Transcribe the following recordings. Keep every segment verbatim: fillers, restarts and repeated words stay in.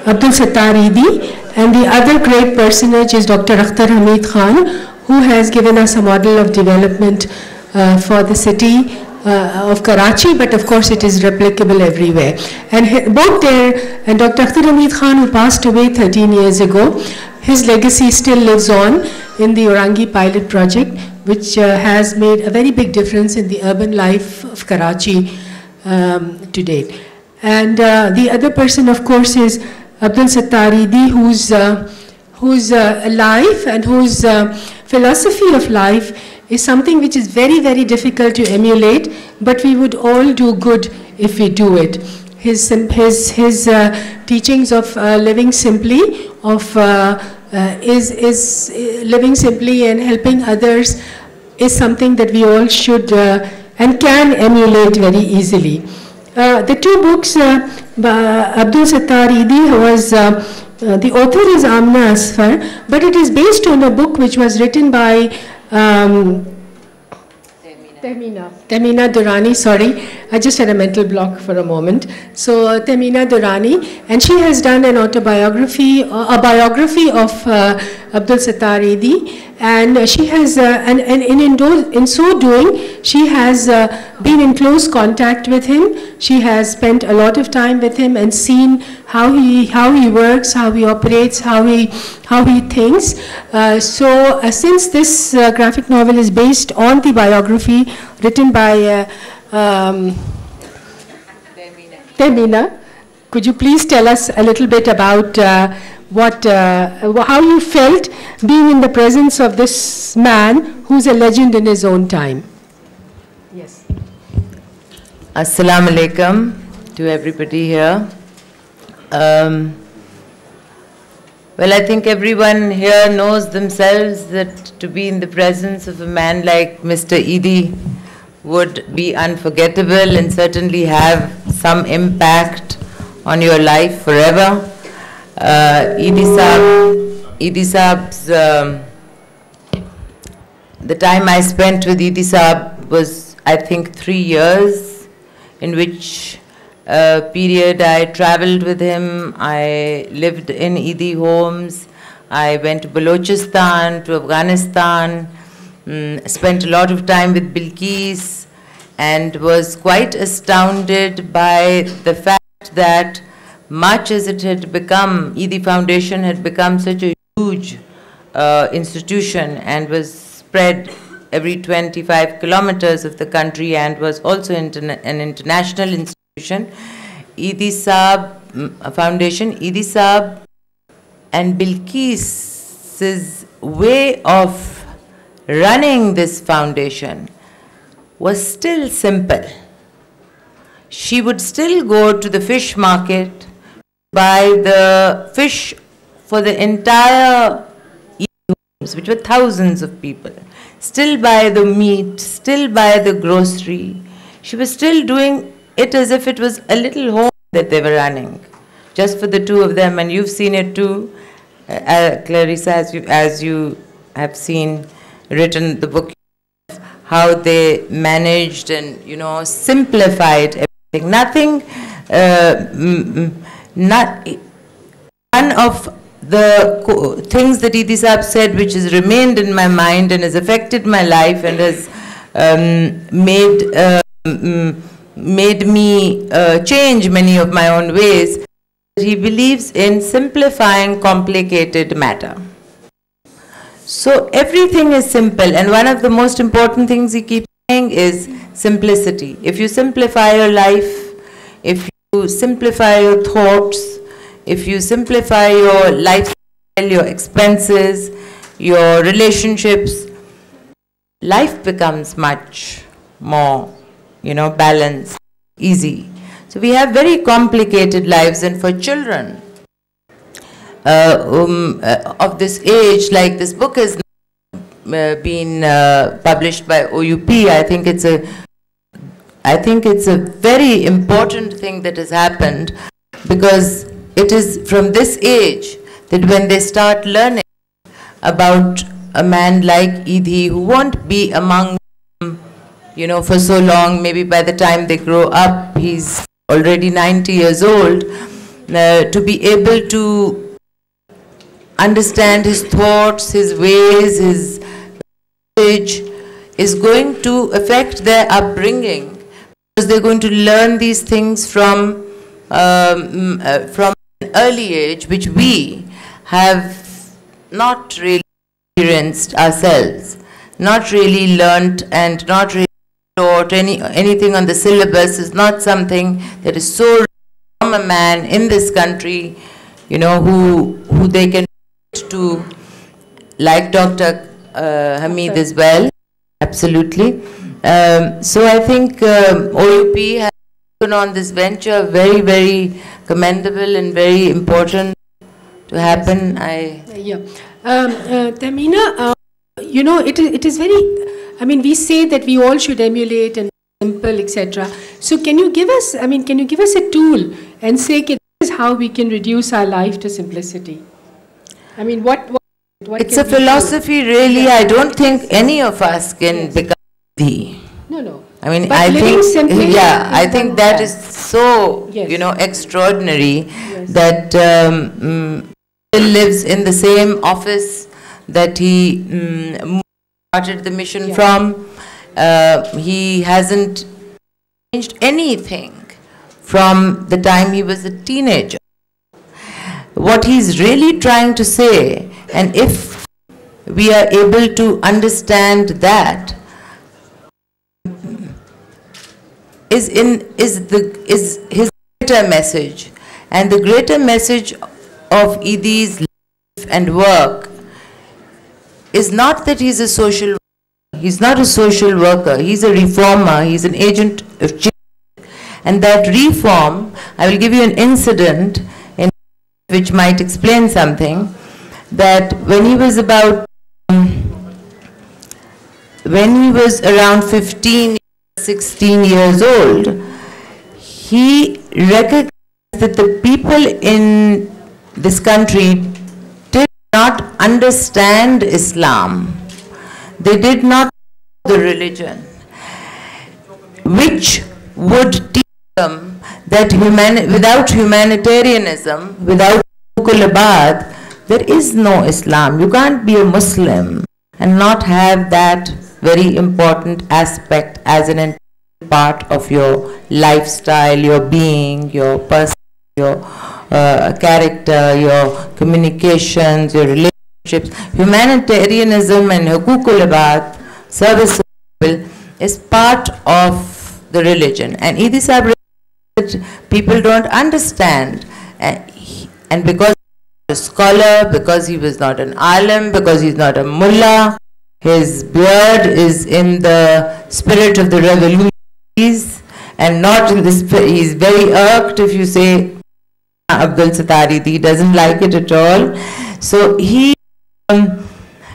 Abdul Sattar Edhi, and the other great personage is Doctor Akhter Hameed Khan, who has given us a model of development uh, for the city uh, of Karachi, but of course it is replicable everywhere. And both there, and Doctor Akhter Hameed Khan, who passed away thirteen years ago, his legacy still lives on in the Orangi pilot project, which uh, has made a very big difference in the urban life of Karachi um, today. And uh, the other person, of course, is Abdul Sattar Edhi, whose, uh, whose uh, life and whose uh, philosophy of life is something which is very, very difficult to emulate, but we would all do good if we do it. His, his, his uh, teachings of uh, living simply, of uh, uh, is, is living simply and helping others is something that we all should uh, and can emulate very easily. Uh, the two books, uh, Abdul Sattar Edhi was, uh, uh, the author is Ameena Asfar, but it is based on a book which was written by um, Tehmina. Tehmina Durrani, sorry, I just had a mental block for a moment. So uh, Tehmina Durrani, and she has done an autobiography, uh, a biography of uh, Abdul Sattar Edhi, and uh, she has, uh, and, and in, in, in so doing, she has uh, been in close contact with him. She has spent a lot of time with him and seen how he, how he works, how he operates, how he, how he thinks. Uh, so uh, since this uh, graphic novel is based on the biography written by uh, um, Tehmina, could you please tell us a little bit about uh, what, uh, how you felt being in the presence of this man who's a legend in his own time? Yes. Assalamu alaikum to everybody here. Um, well, I think everyone here knows themselves that to be in the presence of a man like Mister Edhi would be unforgettable and certainly have some impact on your life forever. Uh, Edhi Saab, Edhi Saab's, um, the time I spent with Edhi Saab was, I think, three years, in which uh, period I traveled with him. I lived in Edhi homes. I went to Balochistan, to Afghanistan, um, spent a lot of time with Bilqis, and was quite astounded by the fact that much as it had become, Edhi Foundation had become such a huge uh, institution and was spread every twenty-five kilometers of the country and was also interna an international institution. Edhi Saab Foundation, Edhi Saab and Bilqis's way of running this foundation was still simple. She would still go to the fish market, buy the fish for the entire homes, which were thousands of people, still buy the meat, still buy the grocery. She was still doing it as if it was a little home that they were running, just for the two of them. And you've seen it too, uh, Clarissa, as you, as you have seen, written the book, how they managed and, you know, simplified everything. Nothing, uh, mm, not, one of the things that Edhi Saab said, which has remained in my mind and has affected my life and has um, made, uh, made me uh, change many of my own ways, he believes in simplifying complicated matter. So everything is simple, and one of the most important things he keeps saying is simplicity. If you simplify your life, if you simplify your thoughts, if you simplify your lifestyle, your expenses, your relationships, life becomes much more, you know, balanced, easy. So we have very complicated lives, and for children uh, um, uh, of this age, like this book has uh, been uh, published by O U P, I think it's a, I think it's a very important thing that has happened, because it is from this age that when they start learning about a man like Edhi, who won't be among them, you know, for so long, maybe by the time they grow up, he's already ninety years old, uh, to be able to understand his thoughts, his ways, his message, is going to affect their upbringing, because they're going to learn these things from um, uh, from an early age, which we have not really experienced ourselves, not really learnt and not really taught. Any, anything on the syllabus is not something that is so from a man in this country, you know, who, who they can to, like Doctor Uh, Hameed as well, absolutely. Um, so I think um, O U P has taken on this venture, very, very commendable and very important to happen. I yeah. Um, uh, Tehmina, uh, you know, it is, it is very, I mean, we say that we all should emulate and simple, et cetera. So can you give us, I mean, can you give us a tool and say, okay, this is how we can reduce our life to simplicity? I mean, what, what, what it's a philosophy, do? really. Yeah. I don't think any of us can yes. become the. No, no. I mean, but I think, simply yeah, I think that is so, yes. you know, extraordinary yes. that um, mm, he lives in the same office that he mm, started the mission yeah. from. Uh, he hasn't changed anything from the time he was a teenager. What he's really trying to say, and if we are able to understand that, is in is the is his greater message, and the greater message of Edhi's life and work is not that he's a social worker. He's not a social worker. He's a reformer. He's an agent of change. And that reform, I will give you an incident in which might explain something. That when he was about, um, when he was around fifteen, sixteen years old, he recognized that the people in this country did not understand Islam. They did not know the religion, which would teach them that humani without humanitarianism, without Aquila, there is no Islam. You can't be a Muslim and not have that very important aspect as an important part of your lifestyle, your being, your person, your uh, character, your communications, your relationships. Humanitarianism and hukukul ibad, service is part of the religion. And Edhi Sahib, people don't understand. And, he, and because he was a scholar, because he was not an alim, because he's not a mullah, his beard is in the spirit of the revolutionaries and not in the spirit. He's very irked if you say Abdul Sattar. He doesn't like it at all. So he um,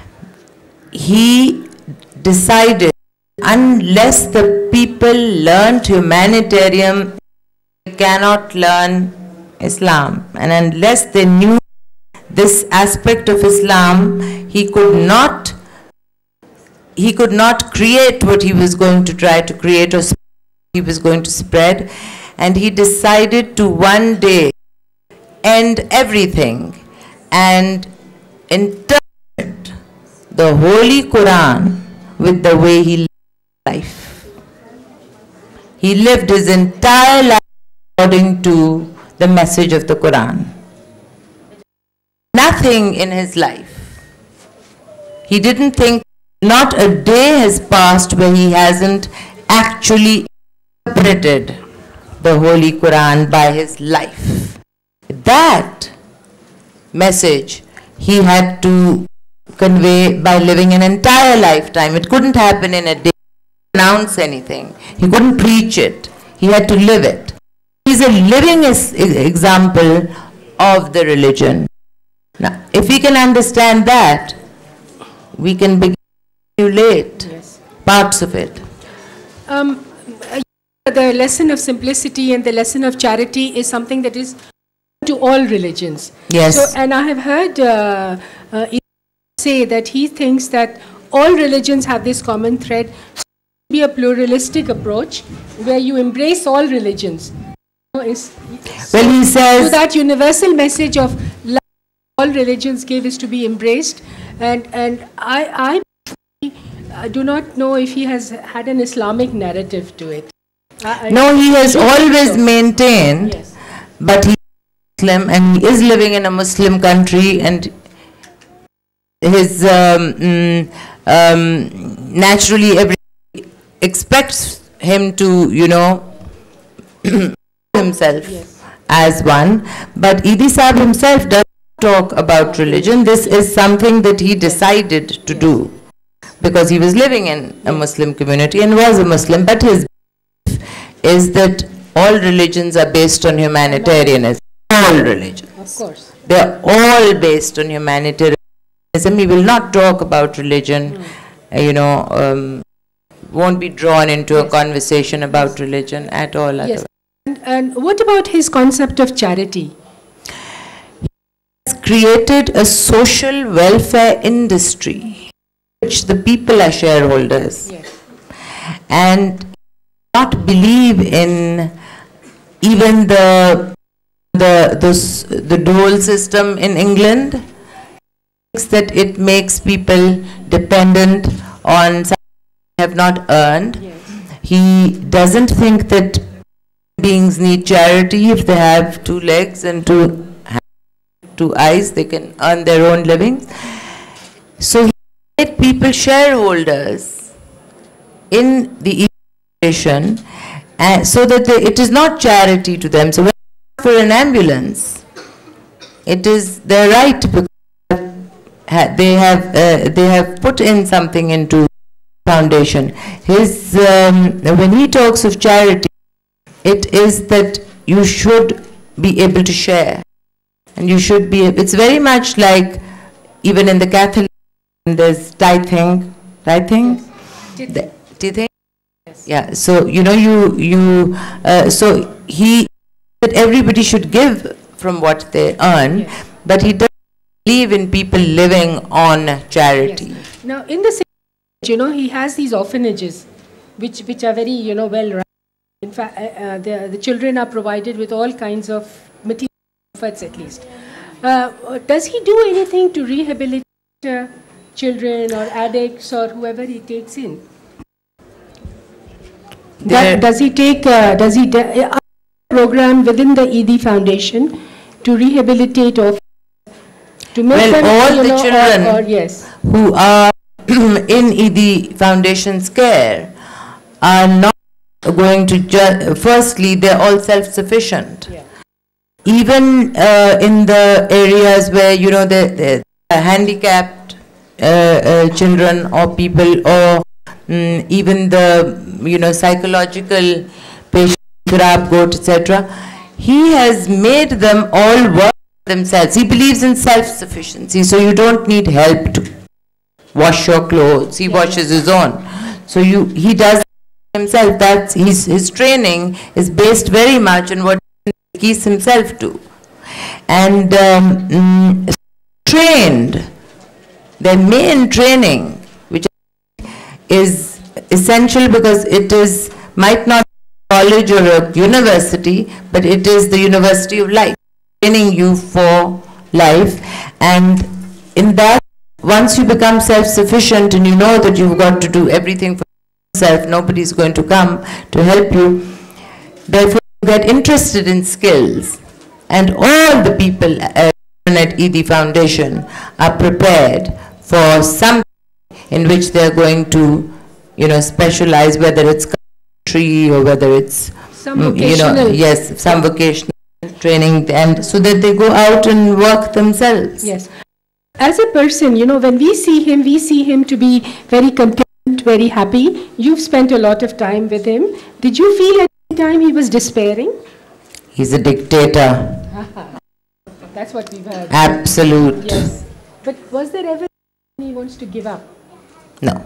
he decided, unless the people learned humanitarian, they cannot learn Islam. And unless they knew this aspect of Islam, he could not he could not create what he was going to try to create or he was going to spread. And he decided to one day end everything and interpret the Holy Quran with the way he lived life. He lived his entire life according to the message of the Quran. Nothing in his life. He didn't think, not a day has passed where he hasn't actually interpreted the Holy Quran by his life. That message he had to convey by living an entire lifetime. It couldn't happen in a day, announce anything. He couldn't preach it. He had to live it. He's a living example of the religion. Now, if we can understand that, we can begin to emulate yes. parts of it. Um, the lesson of simplicity and the lesson of charity is something that is to all religions. Yes. So, and I have heard uh, uh, say that he thinks that all religions have this common thread. So it should be a pluralistic approach where you embrace all religions. It's, Well, he says... So that universal message of love all religions give is to be embraced. And, and I, I do not know if he has had an Islamic narrative to it. I, I no, he has always so. maintained, yes. But he is Muslim and he is living in a Muslim country, and his um, mm, um, naturally everybody expects him to, you know, himself yes. as one. But Edhi Saab himself does talk about religion. This is something that he decided to do because he was living in a Muslim community and was a Muslim. But his belief is that all religions are based on humanitarianism. All religions. Of course. They are all based on humanitarianism. He will not talk about religion, mm. uh, you know, um, won't be drawn into yes. a conversation about yes. religion at all. Yes. And, and what about his concept of charity? He has created a social welfare industry, which the people are shareholders. Yes. And not believe in even the the the, the dole system in England. That it makes people dependent on something they have not earned. Yes. He doesn't think that beings need charity. If they have two legs and two hands, two eyes, they can earn their own living. So he made people shareholders in the education, uh, so that they, it is not charity to them. So when they ask for an ambulance, it is their right, because they have uh, they have put in something into foundation. His um, when he talks of charity, it is that you should be able to share, and you should be. It's very much like even in the Catholic, there's tithing, tithing, yes. tithing. Yes. Yeah. So you know you you uh, so he that everybody should give from what they earn, yes. but he doesn't believe in people living on charity. Yes. Now, in the same, you know, he has these orphanages, which which are very, you know, well run. In fact, uh, uh, the the children are provided with all kinds of material comforts, at least. Uh, does he do anything to rehabilitate uh, children or addicts or whoever he takes in? That, does he take? Uh, does he a program within the Edhi Foundation to rehabilitate or to make well, them, all you the know, children or, or, yes. who are in Edhi Foundation's care are not going to just, firstly, they're all self-sufficient. Yeah. Even uh, in the areas where, you know, the handicapped uh, uh, children or people, or um, even the, you know, psychological patients, crab, goat, et cetera, he has made them all work themselves. He believes in self-sufficiency, so you don't need help to wash your clothes. He yeah, washes yeah. his own. So you, he does himself. That's his his training is based very much on what he keeps himself to, and um, mm, trained. Their main training, which is essential because it is might not be a college or a university, but it is the university of life. Training you for life, and in that, once you become self-sufficient and you know that you've got to do everything for yourself, nobody is going to come to help you, therefore you get interested in skills, and all the people at Edhi Foundation are prepared for something in which they are going to, you know, specialize, whether it's country or whether it's some vocational, you know, yes, some vocational training, and so that they go out and work themselves. Yes. As a person, you know, when we see him, we see him to be very content, very happy. You've spent a lot of time with him. Did you feel at any time he was despairing? He's a dictator. That's what we've heard. Absolute. Yes. But was there ever he wants to give up? No.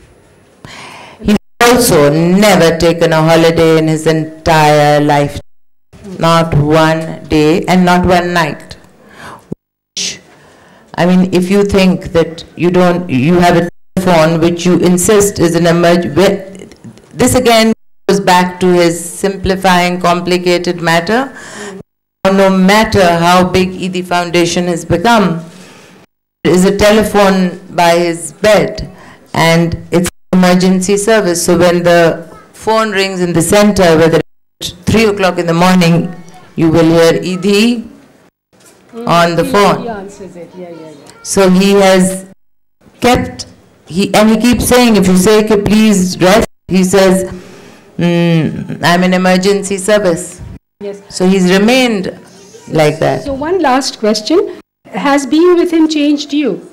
He's also never taken a holiday in his entire life. Not one day and not one night. Which, I mean, if you think that you don't, you have a telephone which you insist is an emergency, this again goes back to his simplifying complicated matter. no matter how big Edhi Foundation has become, there is a telephone by his bed, and it's emergency service. So when the phone rings in the center, whether it's three o'clock in the morning, you will hear Edhi mm, on the he, phone. He answers it. Yeah, yeah, yeah. So he has kept, he and he keeps saying, if you say, okay, please rest, he says, mm, I'm an emergency service. Yes. So he's remained like that. So one last question. Has being with him changed you?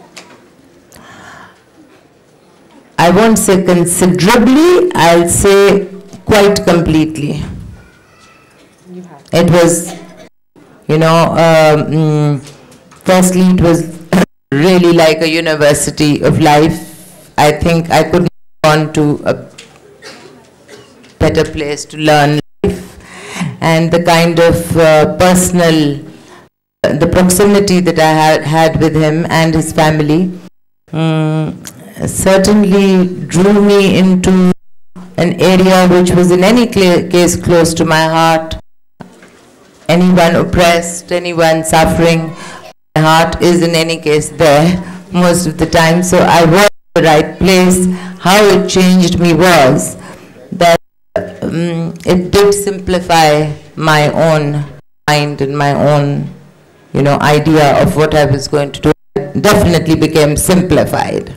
I won't say considerably, I'll say quite completely. You have. It was, you know, um, firstly it was really like a university of life. I think I couldn't have gone to a better place to learn life. And the kind of uh, personal, uh, the proximity that I had, had with him and his family um, certainly drew me into an area which was in any case close to my heart. Anyone oppressed, anyone suffering, my heart is in any case there most of the time. So I was in the right place. How it changed me was that um, it did simplify my own mind and my own, you know, idea of what I was going to do. It definitely became simplified.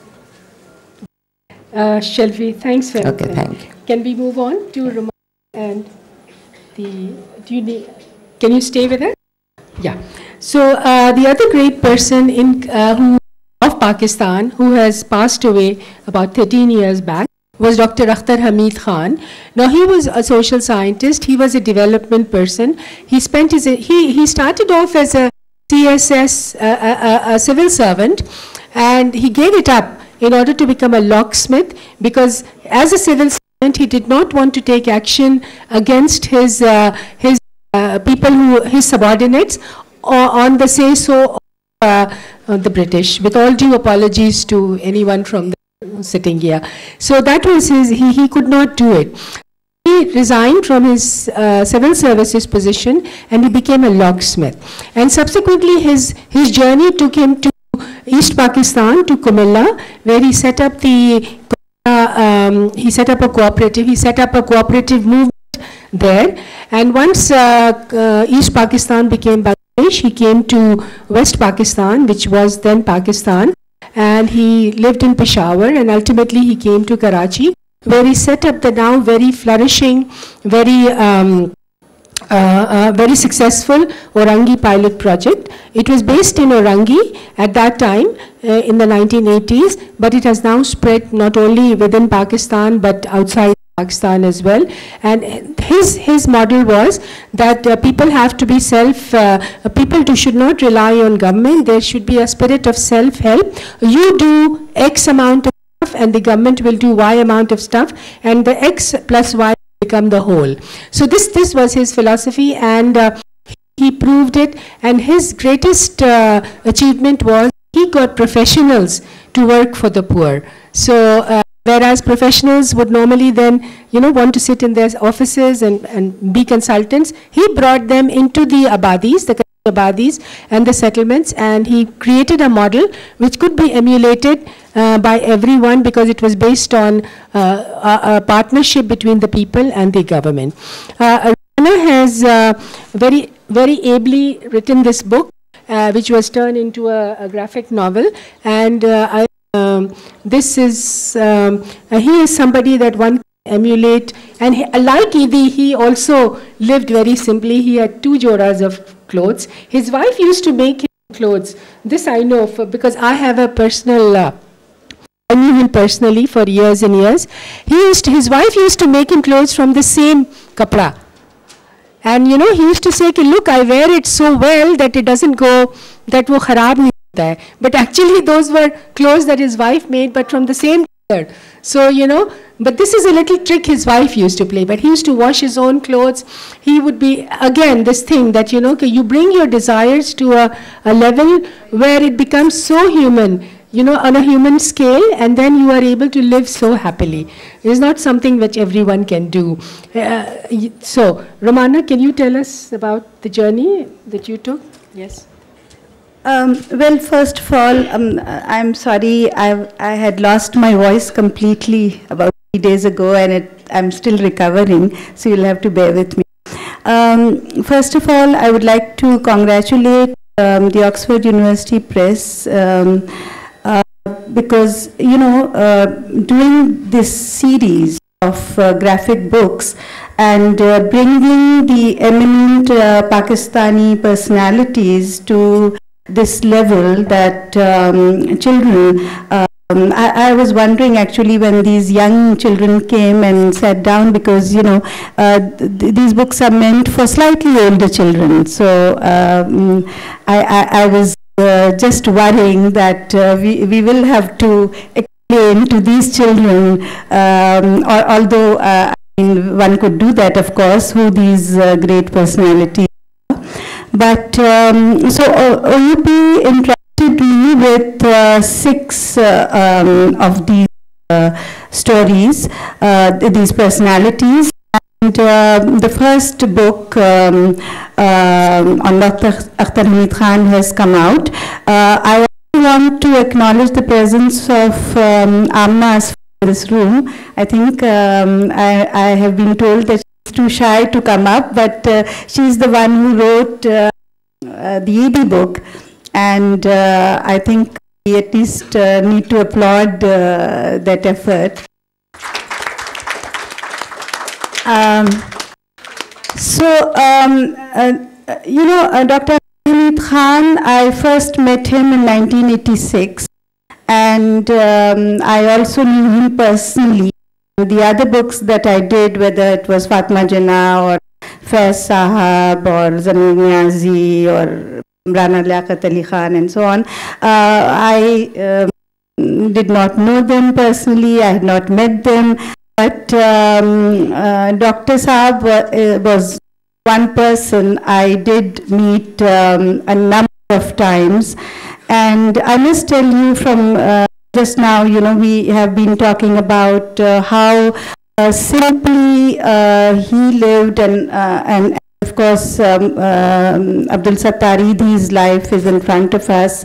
Uh, shall we? Thanks for Okay, thank you. Can we move on to Rumana and the, do you need, can you stay with us? Yeah. So uh, the other great person in uh, who of Pakistan who has passed away about thirteen years back was Doctor Akhter Hameed Khan. Now he was a social scientist. He was a development person. He spent his he he started off as a C S S, uh, a, a, a civil servant, and he gave it up in order to become a locksmith, because as a civil servant he did not want to take action against his uh, his uh, people who his subordinates or on the say so of uh, uh, the British, with all due apologies to anyone from the sitting here. So that was his, he, he could not do it. He resigned from his uh, civil services position and he became a locksmith. And subsequently his, his journey took him to East Pakistan, to Kumilla, where he set up the, uh, um, he set up a cooperative, he set up a cooperative movement there. And once uh, uh, East Pakistan became Bangladesh, he came to West Pakistan, which was then Pakistan, and he lived in Peshawar, and ultimately he came to Karachi, where he set up the now very flourishing, very um, uh, uh, very successful Orangi pilot project. It was based in Orangi at that time uh, in the nineteen eighties, but it has now spread not only within Pakistan but outside Pakistan as well. And his his model was that uh, people have to be self, uh, people to should not rely on government. There should be a spirit of self-help. You do X amount of stuff and the government will do Y amount of stuff, and the X plus Y become the whole. So this this was his philosophy, and uh, he proved it. And his greatest uh, achievement was he got professionals to work for the poor. So uh, whereas professionals would normally then, you know, want to sit in their offices and, and be consultants, he brought them into the abadis, the abadis and the settlements, and he created a model which could be emulated uh, by everyone, because it was based on uh, a, a partnership between the people and the government. Uh, Rumana has uh, very, very ably written this book, uh, which was turned into a, a graphic novel, and uh, I Um, this is, um, uh, he is somebody that one can emulate, and he, like Edhi, he also lived very simply. He had two joras of clothes. His wife used to make him clothes. This I know for, because I have a personal, uh, I knew him personally for years and years. He used to, his wife used to make him clothes from the same kapra. And you know, he used to say, look, I wear it so well that it doesn't go, that wo kharab nahi. But actually those were clothes that his wife made, but from the same color. So, you know, but this is a little trick his wife used to play. But he used to wash his own clothes. He would be, again, this thing that, you know, you bring your desires to a, a level where it becomes so human you know, on a human scale, and then you are able to live so happily. It is not something which everyone can do. Uh, so, Rumana, can you tell us about the journey that you took? Yes. Um, well, first of all, um, I'm sorry, I, I had lost my voice completely about three days ago, and it, I'm still recovering, so you'll have to bear with me. Um, first of all, I would like to congratulate um, the Oxford University Press um, uh, because, you know, uh, doing this series of uh, graphic books and uh, bringing the eminent uh, Pakistani personalities to this level that um, children, um, I, I was wondering actually when these young children came and sat down, because, you know, uh, th these books are meant for slightly older children. So um, I, I, I was uh, just worrying that uh, we, we will have to explain to these children, um, or, although uh, I mean, one could do that, of course, who these uh, great personalities. But um, so uh, O U P entrusted me with uh, six uh, um, of these uh, stories, uh, these personalities. And uh, the first book um, uh, on Doctor Akhter Hameed Khan has come out. Uh, I also want to acknowledge the presence of um, Ameena Asfar in this room. I think um, I, I have been told that too shy to come up, but uh, she's the one who wrote uh, uh, the Edhi book, and uh, I think we at least uh, need to applaud uh, that effort. Um, so, um, uh, you know, uh, Doctor Hameed Khan, I first met him in nineteen eighty-six, and um, I also knew him personally. The other books that I did, whether it was Fatma Jinnah or Faiz Sahab or Zamir Niazi or Rana Liaquat Ali Khan and so on, uh, I um, did not know them personally, I had not met them, but um, uh, Doctor Saab uh, was one person I did meet um, a number of times, and I must tell you from uh, just now, you know, we have been talking about uh, how uh, simply uh, he lived, and uh, and of course um, um, Abdul Sattar Edhi's life is in front of us.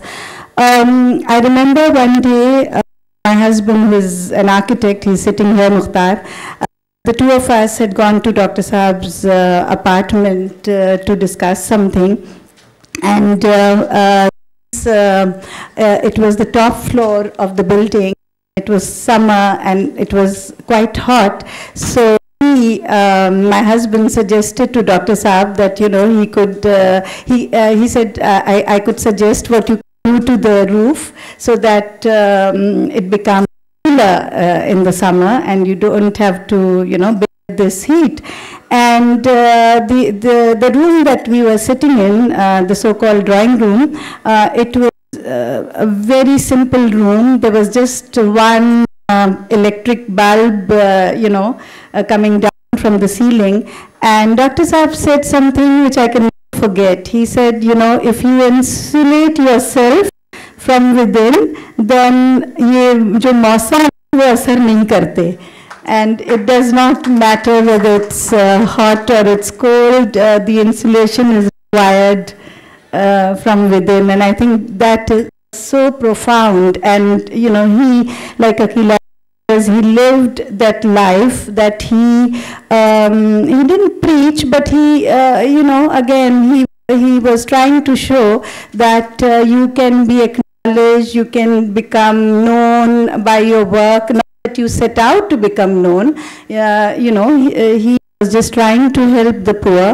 Um, I remember one day, uh, my husband, who is an architect, he's sitting here, Mukhtar, uh, the two of us had gone to Doctor Saab's uh, apartment uh, to discuss something, and uh, uh, Uh, uh, it was the top floor of the building. It was summer and it was quite hot. So he, um, my husband suggested to Doctor Saab that, you know, he could, uh, he, uh, he said, uh, I, I could suggest what you do to the roof so that um, it becomes cooler uh, in the summer and you don't have to, you know, bear this heat. And uh, the, the, the room that we were sitting in, uh, the so-called drawing room, uh, it was uh, a very simple room. There was just one uh, electric bulb, uh, you know, uh, coming down from the ceiling. And Doctor Saab said something which I can never forget. He said, you know, if you insulate yourself from within, then ye jo mausam wo asar nahi karte. And it does not matter whether it's uh, hot or it's cold, uh, the insulation is required uh, from within. And I think that is so profound. And, you know, he, like Aquila, he lived that life that he, um, he didn't preach, but he, uh, you know, again, he, he was trying to show that uh, you can be acknowledged, you can become known by your work. That you set out to become known, uh, you know, he, uh, he was just trying to help the poor,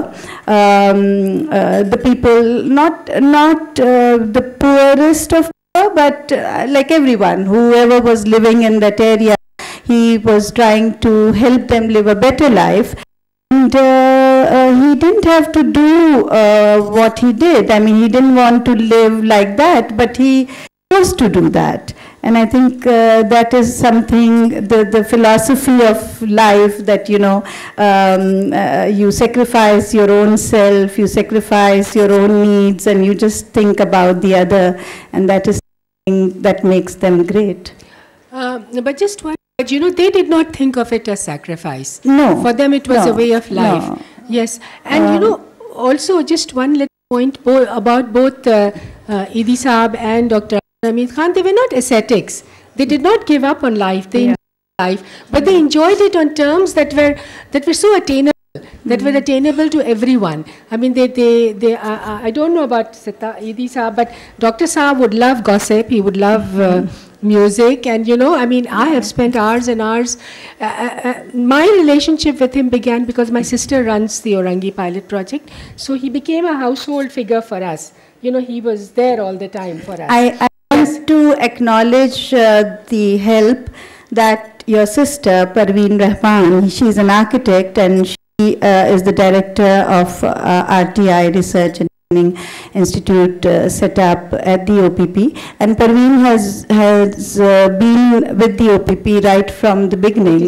um, uh, the people, not not uh, the poorest of poor, but uh, like everyone, whoever was living in that area, he was trying to help them live a better life. And uh, uh, he didn't have to do uh, what he did. I mean, he didn't want to live like that, but he chose to do that. And I think uh, that is something, the, the philosophy of life, that, you know, um, uh, you sacrifice your own self, you sacrifice your own needs, and you just think about the other. And that is something that makes them great. Uh, but just one, but you know, they did not think of it as sacrifice. No. For them, it was no, a way of life. No. Yes. And Um, you know, also just one little point bo about both uh, uh, Edhi Saab and Doctor Hameed Khan, they were not ascetics. They did not give up on life. They Yeah. enjoyed life, but they enjoyed it on terms that were that were so attainable. That were attainable to everyone. I mean, they, they, they. Uh, I don't know about Sita, Edhi Saab, but Doctor Saab would love gossip. He would love uh, music, and you know, I mean, I have spent hours and hours. Uh, uh, my relationship with him began because my sister runs the Orangi Pilot Project, so he became a household figure for us. You know, he was there all the time for us. I, I want to acknowledge uh, the help that your sister Parveen Rahman. She's an architect and she He uh, is the director of uh, R T I Research and Training Institute uh, set up at the O P P, and Parveen has has uh, been with the O P P right from the beginning.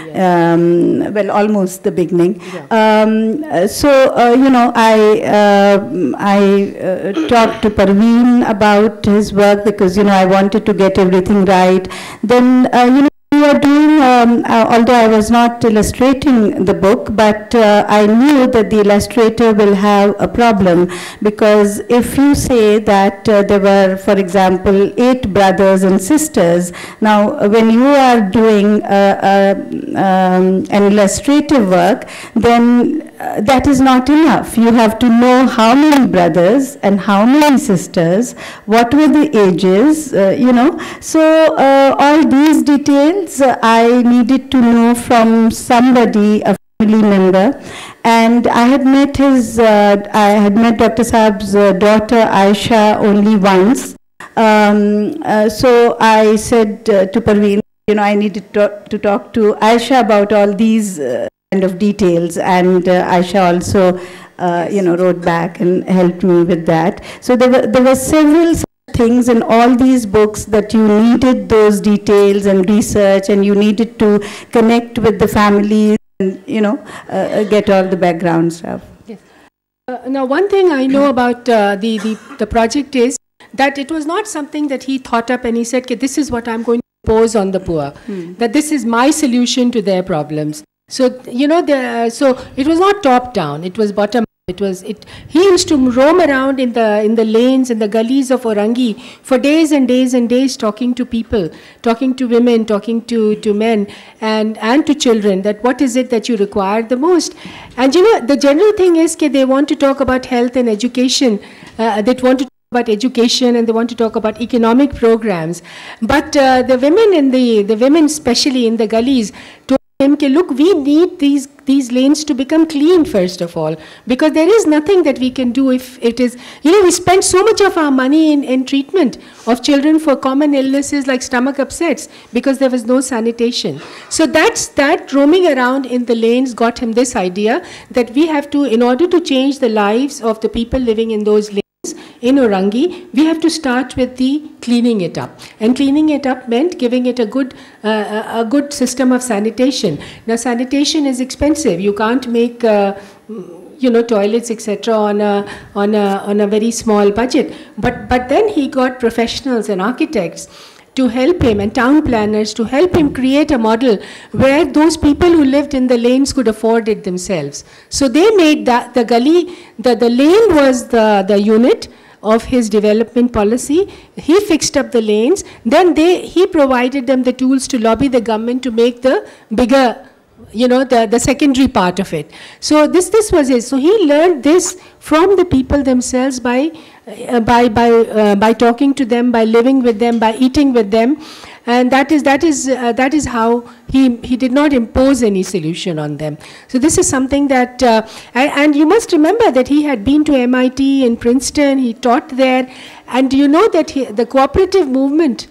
Um, well, almost the beginning. Yeah. Um, so uh, you know, I uh, I uh, talked to Parveen about his work because you know I wanted to get everything right. Then uh, you know. We are doing, um, uh, although I was not illustrating the book, but uh, I knew that the illustrator will have a problem, because if you say that uh, there were, for example, eight brothers and sisters, now when you are doing uh, uh, um, an illustrative work, then uh, that is not enough. You have to know how many brothers and how many sisters, what were the ages, uh, you know. So uh, all these details Uh, I needed to know from somebody, a family member, and I had met his, uh, I had met Doctor Saab's uh, daughter Aisha only once. Um, uh, so I said uh, to Parveen, you know, I needed to, to talk to Aisha about all these uh, kind of details, and uh, Aisha also, uh, you know, wrote back and helped me with that. So there were there were several things in all these books that you needed those details and research, and you needed to connect with the families and, you know, uh, get all the background stuff. Yes. Uh, now, one thing I know about uh, the, the, the project is that it was not something that he thought up and he said, okay, this is what I'm going to impose on the poor, hmm. that this is my solution to their problems. So, you know, the, uh, so it was not top down, it was bottom. It was it. He used to roam around in the in the lanes in the gullies of Orangi for days and days and days, talking to people, talking to women, talking to to men, and and to children. That what is it that you require the most? And you know, the general thing is that they want to talk about health and education. Uh, they want to talk about education and they want to talk about economic programs. But uh, the women in the the women, especially in the gullies, told him, okay, look, we need these these lanes to become clean first of all, because there is nothing that we can do if it is, you know, we spend so much of our money in, in treatment of children for common illnesses like stomach upsets because there was no sanitation. So that's that roaming around in the lanes got him this idea that we have to, in order to change the lives of the people living in those lanes in Orangi, we have to start with the cleaning it up, and cleaning it up meant giving it a good uh, a good system of sanitation. Now, sanitation is expensive. You can't make uh, you know, toilets, et cetera on a on a on a very small budget. But but then he got professionals and architects to help him, and town planners to help him create a model where those people who lived in the lanes could afford it themselves. So they made that the gully, the, the lane was the, the unit of his development policy. He fixed up the lanes, then they, he provided them the tools to lobby the government to make the bigger, you know, the, the secondary part of it. So this, this was it. So he learned this from the people themselves by, uh, by, by, uh, by talking to them, by living with them, by eating with them. And that is, that is, uh, that is how he, he did not impose any solution on them. So this is something that, uh, and, and you must remember that he had been to M I T in Princeton, he taught there, and you know that he, the cooperative movement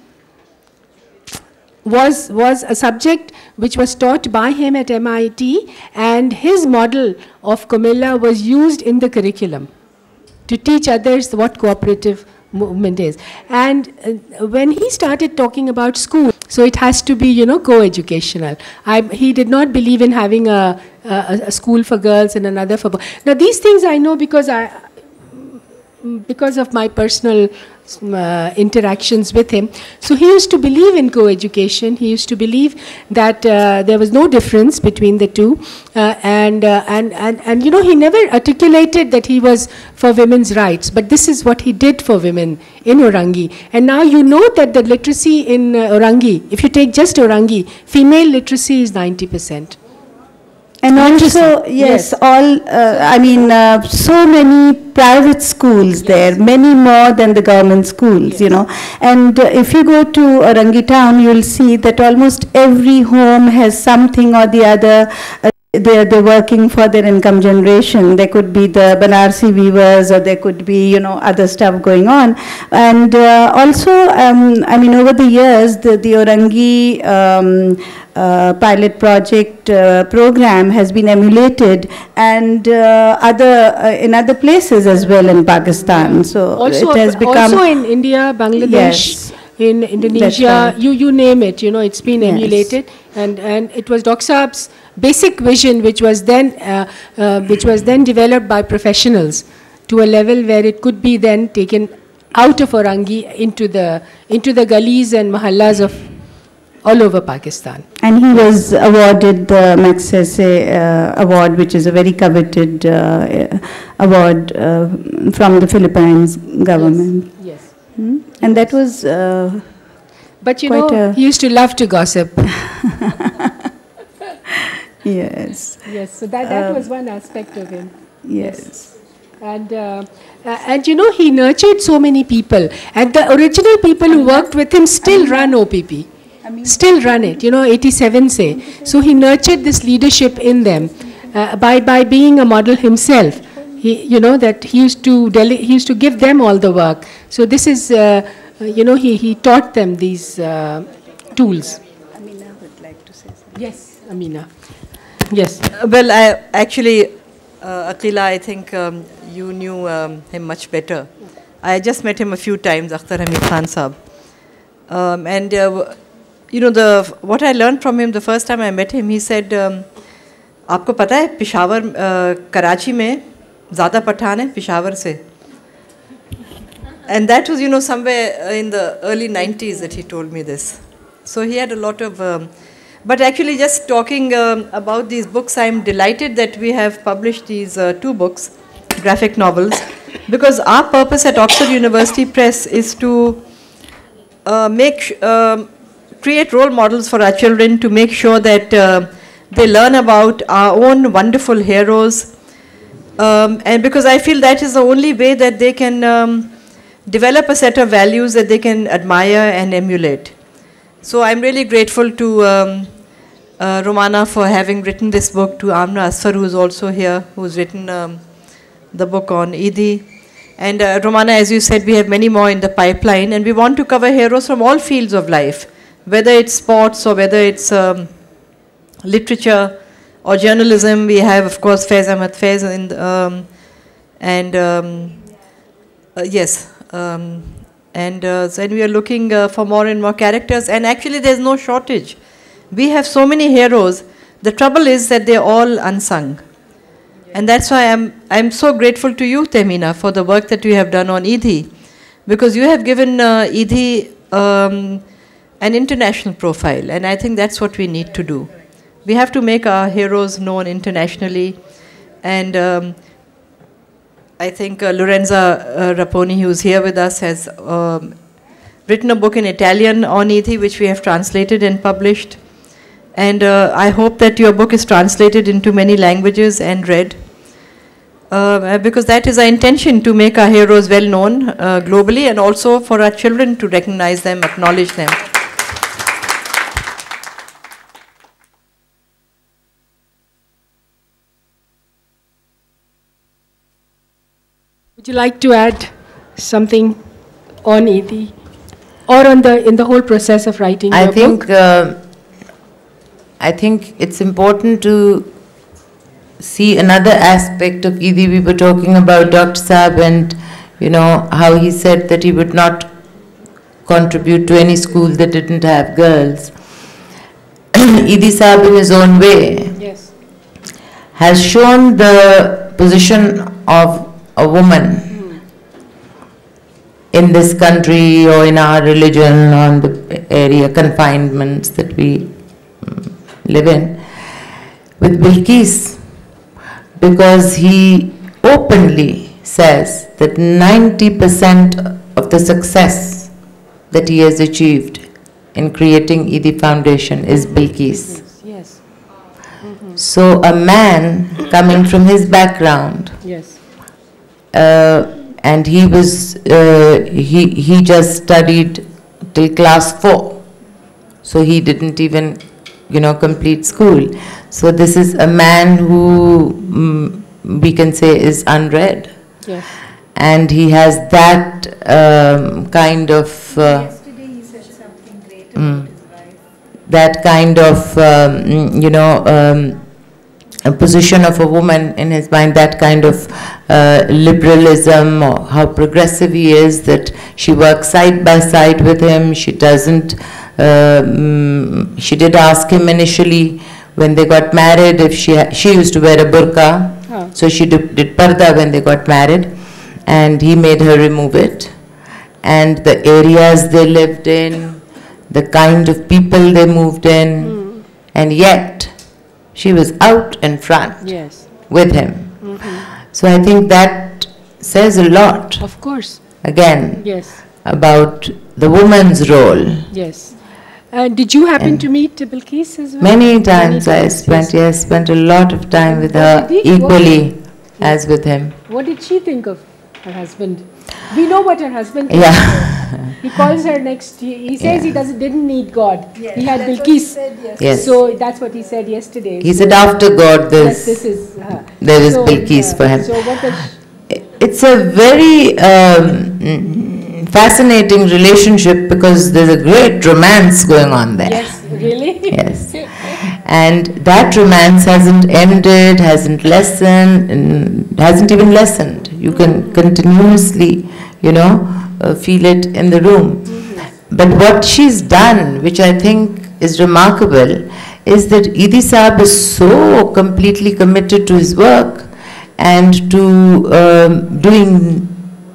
was, was a subject which was taught by him at M I T, and his model of Comilla was used in the curriculum to teach others what cooperative movement is. And uh, when he started talking about school, so it has to be, you know, co-educational. I, he did not believe in having a, a, a school for girls and another for boys. Now these things I know because I, because of my personal uh, interactions with him. So he used to believe in co-education. He used to believe that uh, there was no difference between the two. Uh, and, uh, and, and, and, you know, he never articulated that he was for women's rights. But this is what he did for women in Orangi. And now you know that the literacy in uh, Orangi, if you take just Orangi, female literacy is ninety percent. And also, yes, yes. all, uh, I mean, uh, so many private schools yes. there, many more than the government schools, yes. you know. And uh, if you go to Orangi town, you'll see that almost every home has something or the other. Uh, they're, they're working for their income generation. There could be the Banarsi weavers, or there could be, you know, other stuff going on. And uh, also, um, I mean, over the years, the, the Orangi um, Uh, pilot project uh, program has been emulated, and uh, other uh, in other places as well in Pakistan. So also, it has become also in India, Bangladesh, yes, in Indonesia, right. you you name it. You know, it's been yes. emulated, and and it was Doctor Saab's basic vision, which was then uh, uh, which was then developed by professionals to a level where it could be then taken out of Orangi into the into the gullies and mahallas of all over Pakistan. And he was awarded the Magsaysay uh, award, which is a very coveted uh, award uh, from the Philippines government. Yes. yes. Hmm? And that was uh, But you know, he used to love to gossip. Yes. Yes, so that, that uh, was one aspect of him. Yes. yes. And, uh, uh, and you know, he nurtured so many people. And the original people who worked with him still run O P P. Still run it, you know, eighty-seven say. So he nurtured this leadership in them uh, by, by being a model himself. He, you know, that he used to dele he used to give them all the work. So this is, uh, you know, he, he taught them these uh, tools. Ameena would like to say something. Yes, Ameena. Yes. Uh, well, I actually, uh, Aquila, I think um, you knew um, him much better. I just met him a few times, Akhter Hameed Khan Saab. Um, and uh, You know, the what I learned from him the first time I met him, he said, um, आपको पता है पिशावर कराची में ज़्यादा पठान है पिशावर से. And that was, you know, somewhere in the early nineties that he told me this. So he had a lot of, um, but actually just talking um, about these books, I'm delighted that we have published these uh, two books, graphic novels, because our purpose at Oxford University Press is to uh, make um, create role models for our children, to make sure that uh, they learn about our own wonderful heroes. Um, and because I feel that is the only way that they can um, develop a set of values that they can admire and emulate. So I'm really grateful to um, uh, Rumana for having written this book, to Ameena Asfar, who is also here, who's written um, the book on Edhi. And uh, Rumana, as you said, we have many more in the pipeline, and we want to cover heroes from all fields of life, whether it's sports or whether it's um, literature or journalism. We have, of course, Faiz Ahmad Faiz, and, um, and um, uh, yes, um, and uh, then we are looking uh, for more and more characters, and actually there's no shortage. We have so many heroes. The trouble is that they're all unsung. And that's why I'm, I'm so grateful to you, Tehmina, for the work that you have done on Edhi, because you have given uh, Edhi um, an international profile, and I think that's what we need to do. We have to make our heroes known internationally, and um, I think uh, Lorenza uh, Raponi, who's here with us, has um, written a book in Italian on Edhi, which we have translated and published, and uh, I hope that your book is translated into many languages and read, uh, because that is our intention, to make our heroes well known uh, globally, and also for our children to recognize them, acknowledge them. Would you like to add something on Edhi, or on the in the whole process of writing I your think, book? Uh, I think it's important to see another aspect of Edhi. We were talking about Doctor Saab, and you know how he said that he would not contribute to any school that didn't have girls. Edhi Saab, in his own way, yes, has shown the position of a woman in this country or in our religion or in the area confinements that we um, live in, with Bilqis, because he openly says that ninety percent of the success that he has achieved in creating Edhi Foundation is Bilqis. Yes. Mm-hmm. So a man coming from his background, Yes. uh, and he was, uh, he, he just studied till class four. So he didn't even, you know, complete school. So this is a man who um, we can say is unread. Yes. And he has that um, kind of... Uh, Yesterday he said something great about mm, his wife. that kind of, um, you know, um, a position of a woman in his mind, that kind of uh, liberalism, or how progressive he is, that she works side by side with him. She doesn't, um, she did ask him initially when they got married if she, she used to wear a burqa, Oh. so she did, did parda when they got married, and he made her remove it. And the areas they lived in, the kind of people they moved in, Mm. and yet she was out in front Yes. with him. Mm-hmm. So I think that says a lot, Of course. again, Yes. about the woman's role. Yes. Uh, did you happen to meet Bilqis as well? Many times I times, spent, yes. yes, spent a lot of time with What her, did he- what- equally as with him. What did she think of her husband? We know what her husband thinks. Yeah. He calls her next. He, he says he Yeah. doesn't didn't need God. Yes, he had that's what he Bilqis. said yesterday. Yes. So that's what he said yesterday. He so said after God that there's, this is her. there is So, Bilqis uh, for him. So what does It's a very um, mm, fascinating relationship because there's a great romance going on there. yes, really? Yes. And that romance hasn't ended, hasn't lessened, and hasn't even lessened. You can continuously, you know, uh, feel it in the room. Mm-hmm. But what she's done, which I think is remarkable, is that Edhi Saab is so completely committed to his work and to um, doing,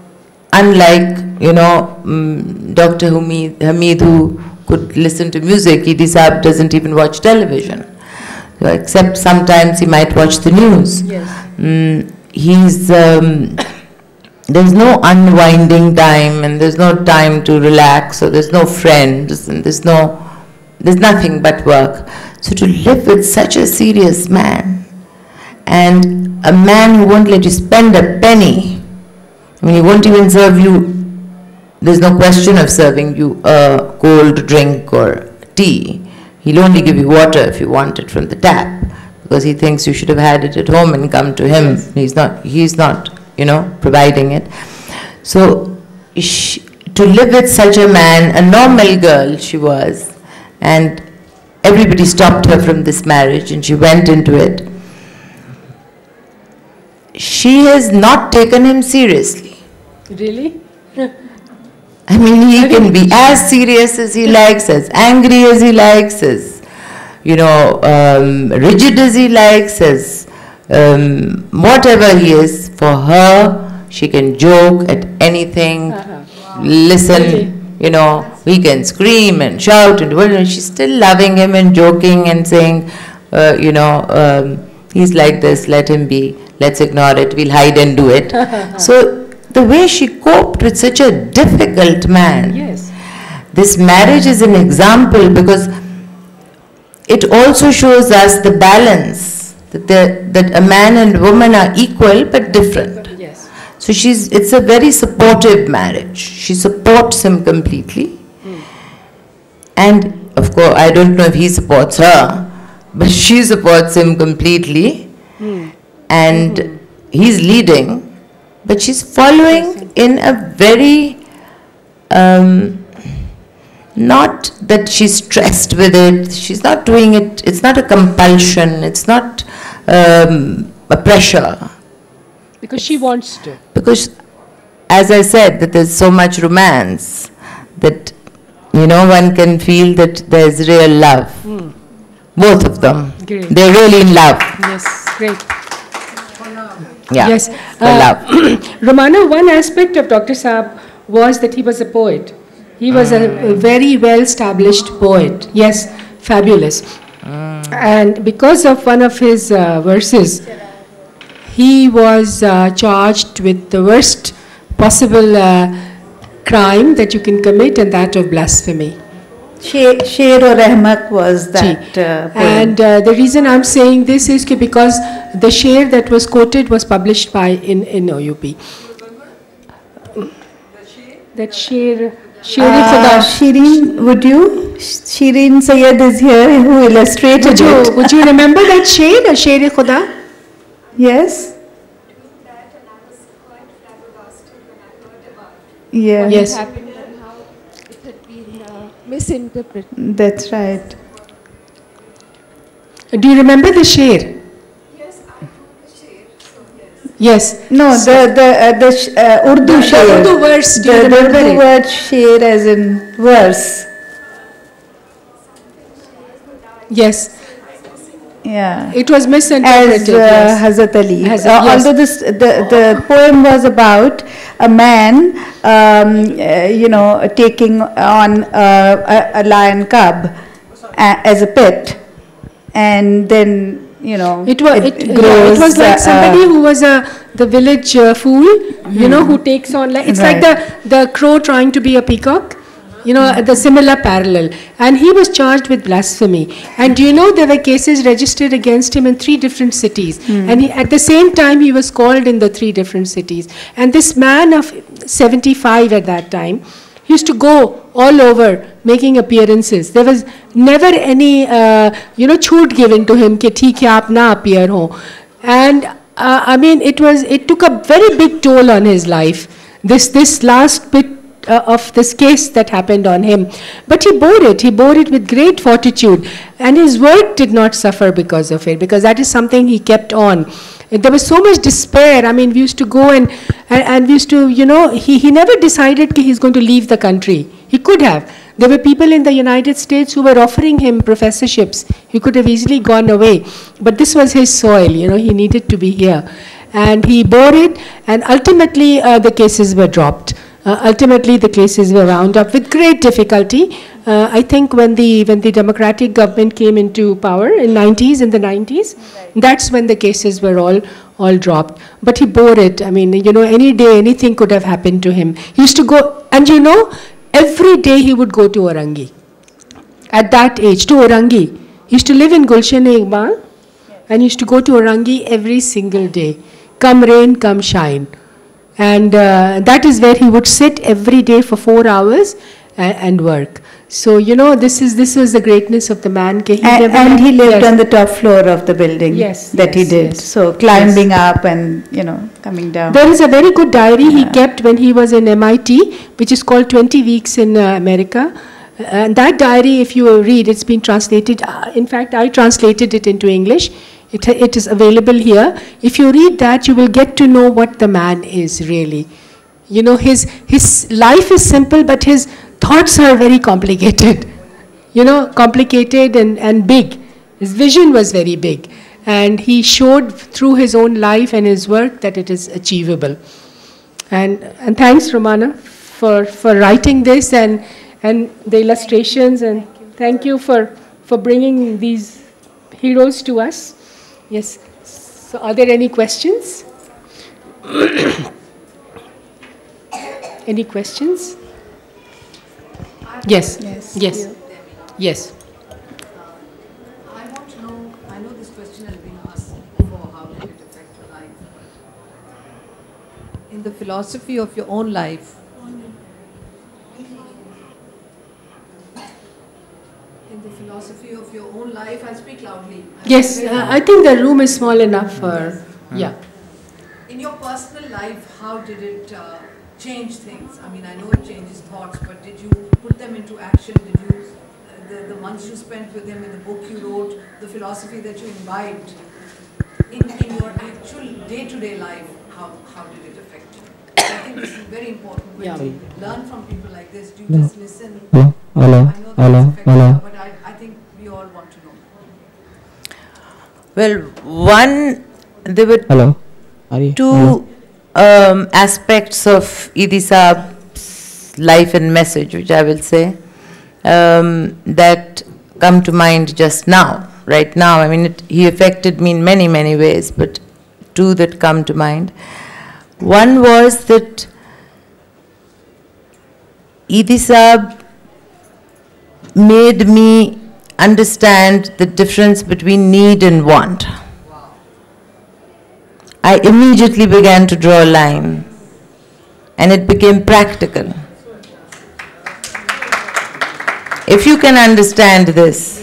unlike, you know, um, Doctor Hameed, Hameed who could listen to music, Edhi Saab doesn't even watch television. So except sometimes he might watch the news. Yes. Mm, he's, um, there's no unwinding time, and there's no time to relax, or there's no friends, and there's no, there's nothing but work. So to live with such a serious man, and a man who won't let you spend a penny, I mean, he won't even serve you, there's no question of serving you a cold drink or tea. He'll only give you water if you want it from the tap, because he thinks you should have had it at home and come to him. Yes. He's not, he's not, you know, providing it. So, she, to live with such a man, a normal girl she was, and everybody stopped her from this marriage and she went into it. She has not taken him seriously. Really? I mean, he can be as serious as he likes, as angry as he likes, as, you know, um, rigid as he likes, as um, whatever he is. For her, she can joke at anything, Uh-huh. listen, Really? you know, we can scream and shout, and well, she's still loving him and joking and saying, uh, you know, um, he's like this, let him be, let's ignore it, we'll hide and do it. So, the way she coped with such a difficult man. Yes. This marriage is an example because it also shows us the balance, that, the, that a man and woman are equal but different. Yes. So she's, it's a very supportive marriage. She supports him completely. Mm. And of course, I don't know if he supports her, but she supports him completely. Mm. And Mm-hmm. he's leading. But she's following in a very, um, not that she's stressed with it, she's not doing it, it's not a compulsion, it's not um, a pressure. Because she wants to. Because, as I said, that there's so much romance, that, you know, one can feel that there's real love. Mm. Both of them. Great. They're really in love. Yes, great. Yeah. Yes. For love. Rumana, one aspect of Doctor Saab was that he was a poet. He was a, a very well-established poet. Yes, fabulous. Mm. And because of one of his uh, verses, he was uh, charged with the worst possible uh, crime that you can commit, and that of blasphemy. Sher or Rahmat was that uh, poem. And uh, the reason I'm saying this is because the Sher that was quoted was published by in, in O U P. That Sher, Sher uh, Shireen, would you? Shireen Sayyed is here, who illustrated would you, it. Would you remember that Sher, Sher Khuda? Yes. Yeah. Yes. Misinterpreted. That's right. Do you remember the Sher? Yes, I know the Sher. So yes. Yes. No, so the the uh, the sh uh, Urdu the, Sher. The Urdu verse. Do the, you remember the Urdu it? word Sher as in verse. Yes. Yeah. It was misinterpreted. As uh, yes. Hazrat Ali. As, uh, yes. Although this, the, the poem was about a man, um, uh, you know, taking on uh, a, a lion cub uh, as a pet, and then, you know, it was it, it, it, grows, it was like uh, somebody who was a the village uh, fool, mm-hmm. you know, who takes on like it's right. like the the crow trying to be a peacock. You know, mm-hmm. the similar parallel. And he was charged with blasphemy. And do you know there were cases registered against him in three different cities. Mm-hmm. And he, at the same time, he was called in the three different cities. And this man of seventy-five at that time used to go all over making appearances. There was never any, uh, you know, chhoot given to him, ki theek hai, aap na appear ho. And uh, I mean, it was, it took a very big toll on his life. This, this last bit Uh, of this case that happened on him. But he bore it. He bore it with great fortitude. And his work did not suffer because of it, because that is something he kept on. There was so much despair. I mean, we used to go and, and, and we used to, you know, he, he never decided that he's going to leave the country. He could have. There were people in the United States who were offering him professorships. He could have easily gone away. But this was his soil, you know, he needed to be here. And he bore it, and ultimately uh, the cases were dropped. Uh, ultimately, the cases were wound up with great difficulty. Uh, I think when the when the Democratic government came into power in nineties, in the nineties, right. that's when the cases were all all dropped. But he bore it. I mean, you know, any day anything could have happened to him. He used to go, and you know, every day he would go to Orangi. At that age, to Orangi, he used to live in Gulshan-e-Iqbal, yes. and he used to go to Orangi every single day, come rain, come shine. And uh, that is where he would sit every day for four hours and, and work. So, you know, this is this was the greatness of the man. He and, and he lived yes. on the top floor of the building yes, that yes, he did. Yes. So, climbing yes. up and, you know, coming down. There is a very good diary yeah. he kept when he was in M I T, which is called twenty weeks in uh, America. And that diary, if you read, it's been translated. Uh, in fact, I translated it into English. It, it is available here. If you read that, you will get to know what the man is really. You know, his, his life is simple, but his thoughts are very complicated. You know, complicated and, and big. His vision was very big. And he showed through his own life and his work that it is achievable. And, and thanks, Rumana, for, for writing this and, and the illustrations. And thank you for, for bringing these heroes to us. Yes. So are there any questions? Any questions? Yes. Yes. Yes. Yes. I want to know, I know this question has been asked before, how did it affect your life? In the philosophy of your own life, in the philosophy of your own life, I'll speak loudly. I'll yes, uh, I think the room is small enough for, yeah. In your personal life, how did it uh, change things? I mean, I know it changes thoughts, but did you put them into action? Did you, uh, the, the months you spent with him in the book you wrote, the philosophy that you imbibed, in, in your actual day-to-day life, how, how did it affect you? I think this is very important when yeah. you learn from people like this. Do you no. just listen? Hello, hello, hello, hello. But I, I think we all want to know. Well, one, there were hello. two um, aspects of Edhi Saab's life and message, which I will say, um, that come to mind just now, right now. I mean, it, he affected me in many, many ways, but two that come to mind. One was that Edhi Saab made me understand the difference between need and want. I immediately began to draw a line, and it became practical. If you can understand this,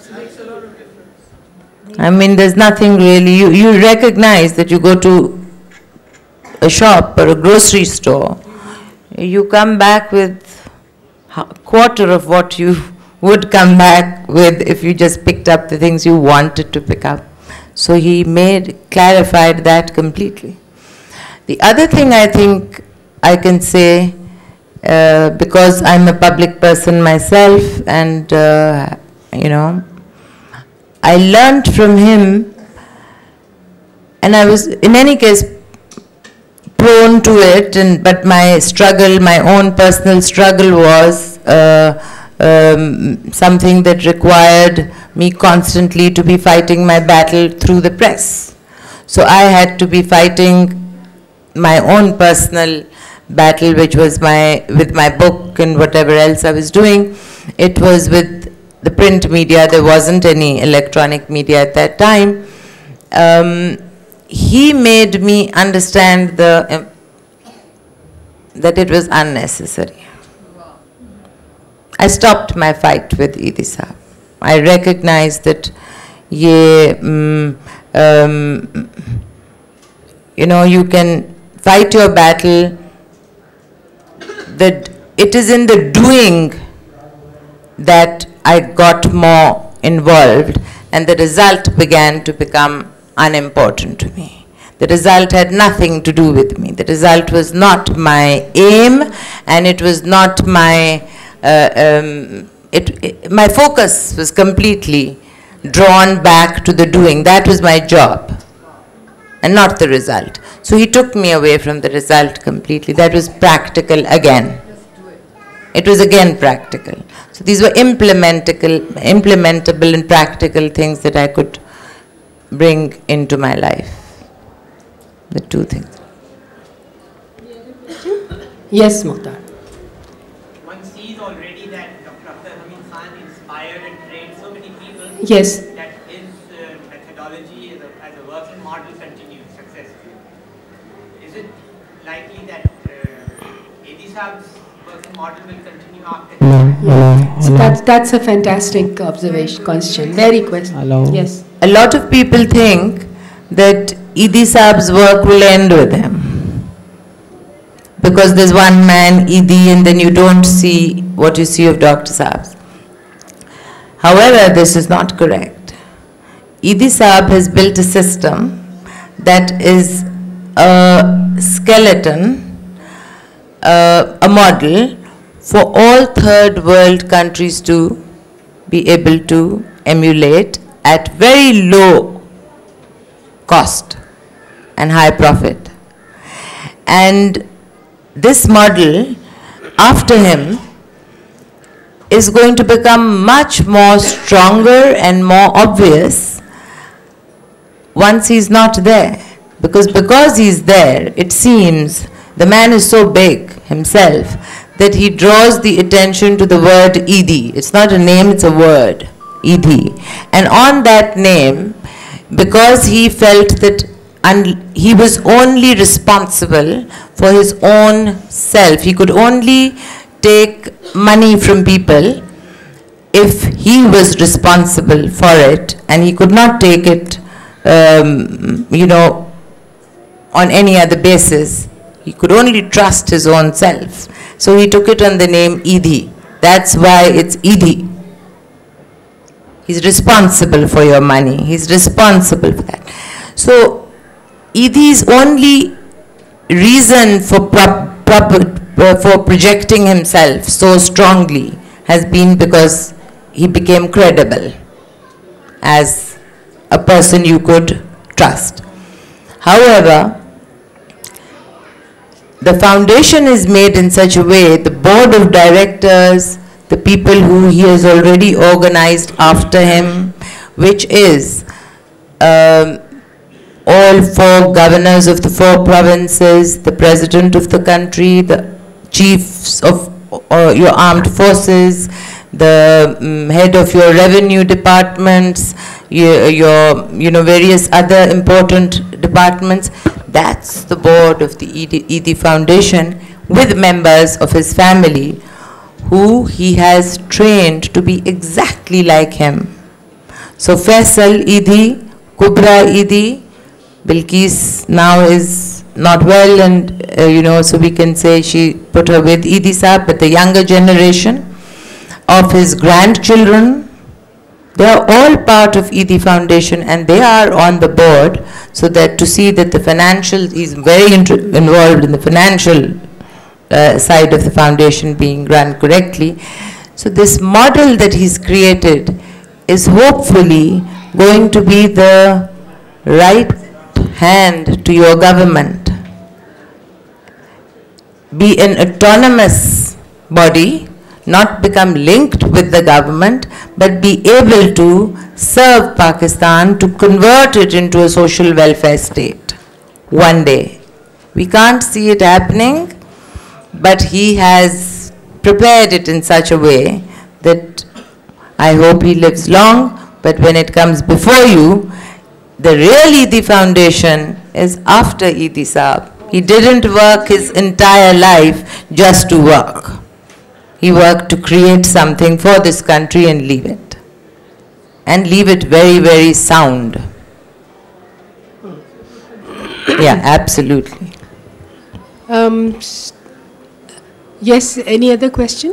I mean, there's nothing really, you, you recognize that you go to a shop or a grocery store, you come back with a quarter of what you would come back with if you just picked up the things you wanted to pick up. So he made, clarified that completely. The other thing I think I can say, uh, because I'm a public person myself, and uh, you know, I learned from him, and I was in any case prone to it, and but my struggle, my own personal struggle was uh, um, something that required me constantly to be fighting my battle through the press. So I had to be fighting my own personal battle, which was my with my book and whatever else I was doing. It was with the print media. There wasn't any electronic media at that time. Um, he made me understand the um, that it was unnecessary. I stopped my fight with Edhi Saab. I recognized that, yeah, um, um, you know, you can fight your battle, that it is in the doing that I got more involved, and the result began to become unimportant to me. The result had nothing to do with me. The result was not my aim, and it was not my, uh, um, it, it, my focus was completely drawn back to the doing. That was my job, and not the result. So he took me away from the result completely. That was practical again. It was again practical. So these were implementable, implementable and practical things that I could bring into my life. The two things. Yes, Mukhtar. One sees already that Doctor Akhter Hameed Khan inspired and trained so many people. Yes. That his uh, methodology as a, as a working model continues successfully. Is it likely that uh, Edhi Saab's working model will continue after his Hello, hello, So hello. that's, that's a fantastic observation, question. Very question. Hello. Yes. A lot of people think that Edhi Saab's work will end with him, because there's one man, Edhi, and then you don't see what you see of Doctor Saab's. However, this is not correct. Edhi Saab has built a system that is a skeleton, uh, a model for all third world countries to be able to emulate at very low cost and high profit. And this model, after him, is going to become much more stronger and more obvious once he's not there. Because because he's there, it seems the man is so big himself that he draws the attention to the word Edhi. It's not a name, it's a word, Edhi. And on that name, because he felt that and he was only responsible for his own self. He could only take money from people if he was responsible for it, and he could not take it, um, you know, on any other basis. He could only trust his own self. So he took it on the name Edhi. That's why it's Edhi. He's responsible for your money. He's responsible for that. So Edhi's only reason for prop, prop, uh, for projecting himself so strongly has been because he became credible as a person you could trust. However, the foundation is made in such a way, the bone board of directors, the people who he has already organized after him, which is um, all four governors of the four provinces, the president of the country, the chiefs of uh, your armed forces, the um, head of your revenue departments, your, your you know various other important departments. That's the board of the Edhi Foundation, with members of his family who he has trained to be exactly like him. So Faisal Edhi, Kubra Edhi, Bilqis now is not well, and uh, you know, so we can say she put her with Edhi Saab, but the younger generation of his grandchildren, they are all part of Edhi Foundation, and they are on the board, so that to see that the financial, he's very involved in the financial uh, side of the foundation being run correctly. So this model that he's created is hopefully going to be the right hand to your government. Be an autonomous body, not become linked with the government, but be able to serve Pakistan, to convert it into a social welfare state one day. We can't see it happening, but he has prepared it in such a way that I hope he lives long, but when it comes before you, the real Edhi Foundation is after Edhi Saab. He didn't work his entire life just to work. He worked to create something for this country and leave it. And leave it very, very sound. Yeah, absolutely. Um, yes, any other question?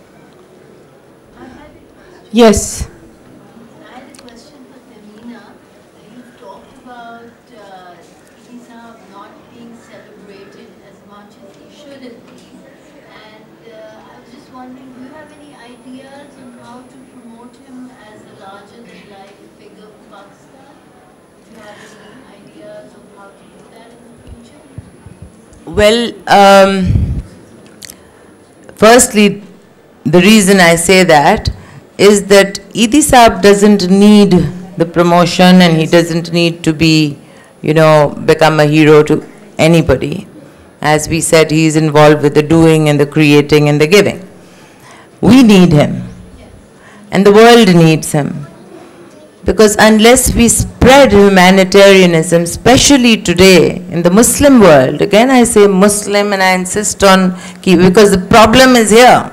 Yes. I had a question for Tehmina. You've talked about uh, Edhi Saab not being celebrated as much as he should have been. And uh, I was just wondering, do you have any ideas on how to promote him as a larger-than-life figure for Pakistan? Do you have any ideas of how to do that in the future? Well, um, firstly, the reason I say that is that Edhi Saab doesn't need the promotion, and he doesn't need to be, you know, become a hero to anybody. As we said, he is involved with the doing and the creating and the giving. We need him, and the world needs him. Because unless we spread humanitarianism, especially today in the Muslim world, again I say Muslim and I insist on, because the problem is here.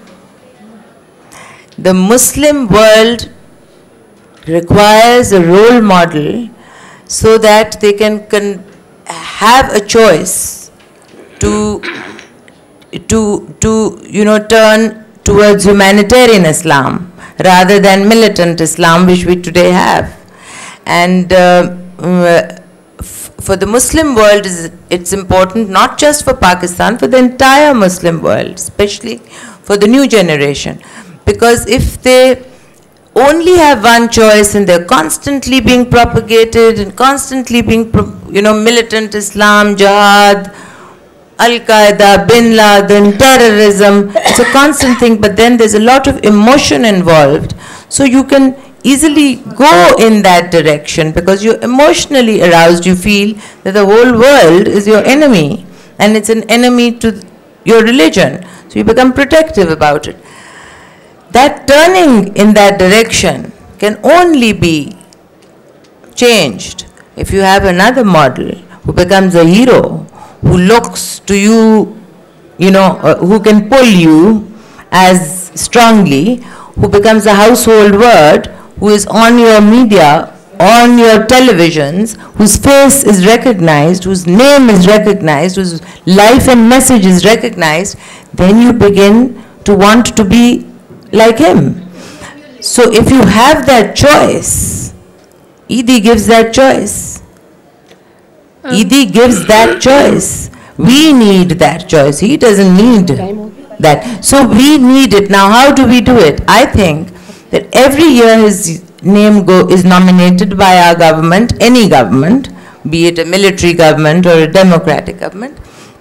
The Muslim world requires a role model so that they can con have a choice to, to, to, you know, turn towards humanitarian Islam rather than militant Islam, which we today have. And uh, for the Muslim world, it's important not just for Pakistan, for the entire Muslim world, especially for the new generation. Because if they only have one choice and they're constantly being propagated and constantly being, you know, militant Islam, jihad, Al-Qaeda, Bin Laden, terrorism, it's a constant thing, but then there's a lot of emotion involved. So you can easily go in that direction because you're emotionally aroused. You feel that the whole world is your enemy and it's an enemy to your religion. So you become protective about it. That turning in that direction can only be changed if you have another model who becomes a hero, who looks to you, you know, uh, who can pull you as strongly, who becomes a household word, who is on your media, on your televisions, whose face is recognized, whose name is recognized, whose life and message is recognized, then you begin to want to be like him. So if you have that choice, Edhi gives that choice. Edhi gives that choice. We need that choice. He doesn't need that. So we need it. Now how do we do it? I think that every year his name go, is nominated by our government, any government, be it a military government or a democratic government,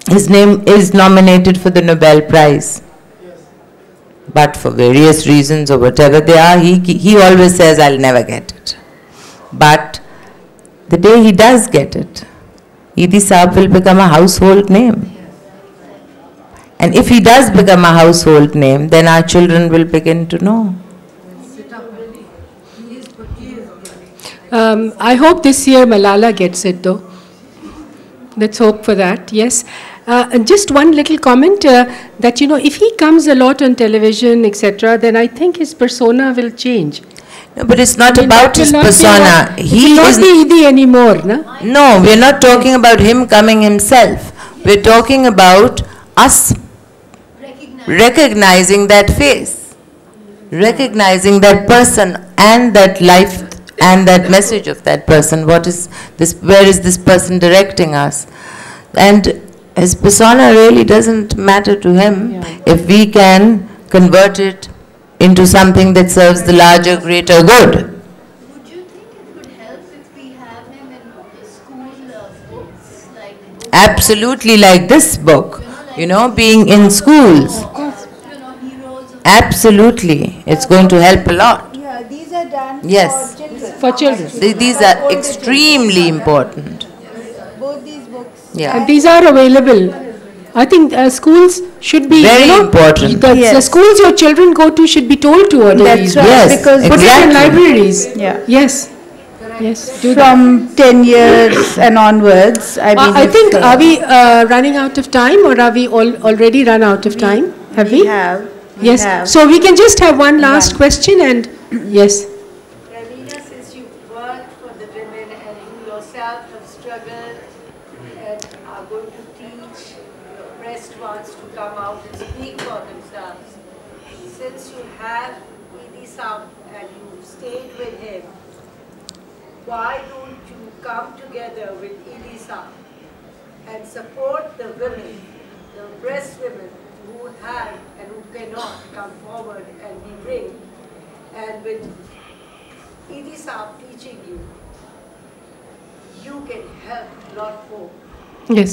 his name is nominated for the Nobel Prize. But for various reasons or whatever they are, he, he always says, I'll never get it. But the day he does get it, Edhi Saab will become a household name. And if he does become a household name, then our children will begin to know. Um, I hope this year Malala gets it though. Let's hope for that, yes. Uh, and just one little comment uh, that, you know, if he comes a lot on television, et cetera, then I think his persona will change. No, but it's not I mean, about his persona. He will not be Edhi anymore, no? No, we're not talking about him coming himself. We're talking about us recognizing that face, recognizing that person and that life and that message of that person. What is this? Where is this person directing us? And his persona really doesn't matter to him yeah. if we can convert it into something that serves the larger, greater good. Would you think it would help if we have him in the school uh, books? Like books Absolutely, like this book, you know, like you know being in schools. You know, heroes of Absolutely, it's going to help a lot. Yeah, these are done Yes. for children. For children. These are extremely important. Both these books. Yeah. And these are available. I think uh, schools should be Very you know, important. The, Yes. the schools your children go to should be told to order That's these right, books. Yes, because Put it in exactly. libraries. Yeah. Yes. Yes. Do that. From ten years and onwards, I mean. Uh, I it's, think, uh, are we uh, running out of time, or are we all already run out of time? Have we? We have. We Yes. have. So we can just have one last One. question and yes. Ameena, since you've worked for the women and you yourself have struggled and are going to teach the oppressed ones to come out and speak for themselves, since you have Edhi Saab and you stayed with him, why don't you come together with Edhi Saab and support the women, the oppressed women who have and who cannot come forward and be brave, and with Edhi Saab teaching you, you can help a lot more. Yes.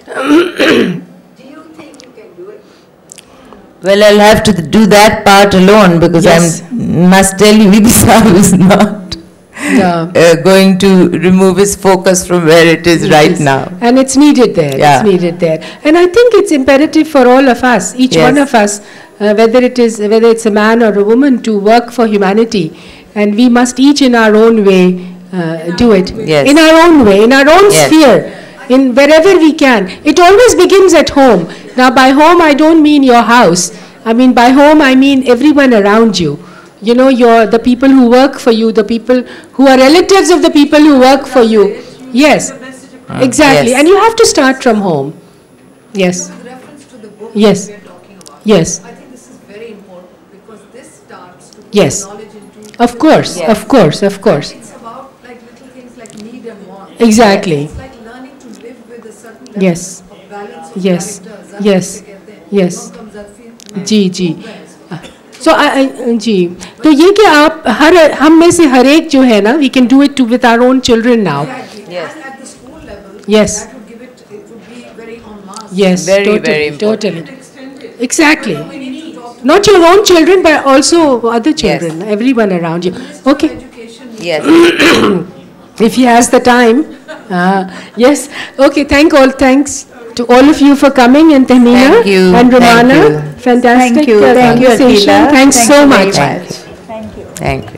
Do you think you can do it? Well, I'll have to do that part alone because Yes. I must tell you, Edhi Saab is not Yeah. uh, going to remove his focus from where it is right Yes. now. And it's needed there. Yeah. It's needed there. And I think it's imperative for all of us, each Yes. one of us, uh, whether it is whether it's a man or a woman, to work for humanity. And we must each in our own way uh, do it. Yes. In our own way, in our own Yes. sphere, in wherever we can. It always begins at home. Now, by home, I don't mean your house. I mean, by home, I mean everyone around you. You know, your, the people who work for you, the people who are relatives of the people who work for you. Yes, exactly. Yes. And you have to start from home. Yes, With reference to the book Yes. that we are talking about, yes, I think this is very important because this starts to put Yes. knowledge into. of course, Yes. of course, of course. It's about like little things like need and want. Exactly. It's like learning to live with a certain level Yes. of balance of Yes. character. Yes. Yes. जी जी सो जी तो ये कि आप हर हम में से हर एक जो है ना we can do it too with our own children now Yes. And at the school level, Yes. that would give it, it would be very en masse. yes Very, totally very important. totally exactly We need to talk to not your own children but also other children everyone around you okay education. Yes. if he has the time uh, yes okay thank all thanks to all of you for coming and Tehmina Thank you. and Rumana Thank you. fantastic Thank you. uh, Thank you, conversation Aquila. thanks Thank so you very much much. Thank you. Thank you.